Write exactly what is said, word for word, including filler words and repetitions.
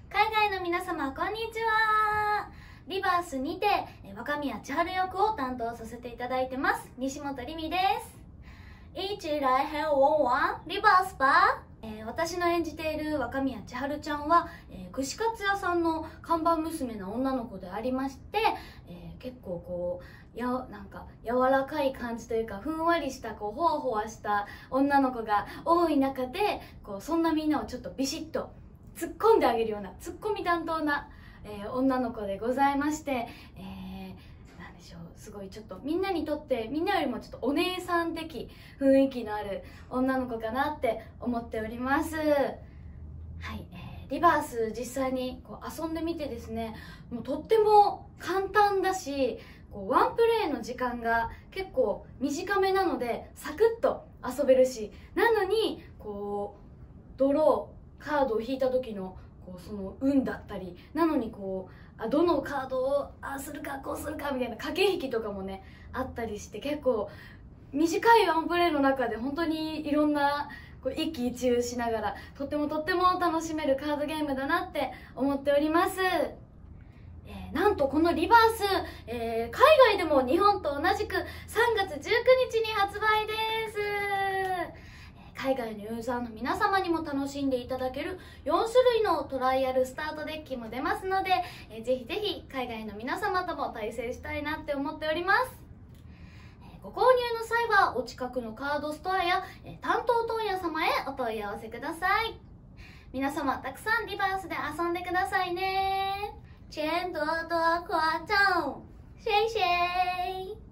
海外の皆様こんにちは。リバースにて若宮千春役を担当させていただいてます西本りみです。一来平ワンワンリバースパー、えー、私の演じている若宮千春ちゃんは、えー、串カツ屋さんの看板娘の女の子でありまして、えー、結構こうやなんか柔らかい感じというか、ふんわりしたこうほわほわした女の子が多い中で、こうそんなみんなをちょっとビシッと突っ込んであげるようなツッコミ担当な、えー、女の子でございまして、えー、なんでしょう、すごいちょっとみんなにとってみんなよりもちょっとお姉さん的雰囲気のある女の子かなって思っております。はい、えー、リバース実際にこう遊んでみてですね、もうとっても簡単だし、こうワンプレイの時間が結構短めなのでサクッと遊べるし、なのにこうドローカードを引いた時のこうその運だったり、なのにこうあどのカードをあするかこうするかみたいな駆け引きとかもねあったりして、結構短いワンプレイの中で本当にいろんなこう一喜一憂しながらとってもとっても楽しめるカードゲームだなって思っております。えー、なんとこのリバース、えー、海外でも日本と同じくさんがつじゅうくにちに発売です。海外のユーザーの皆様にも楽しんでいただけるよんしゅるいのトライアルスタートデッキも出ますので、えー、ぜひぜひ海外の皆様とも対戦したいなって思っております。えー、ご購入の際はお近くのカードストアや、えー、担当問屋様へお問い合わせください。皆様たくさんリバースで遊んでくださいね。钱多多夸张，谢谢。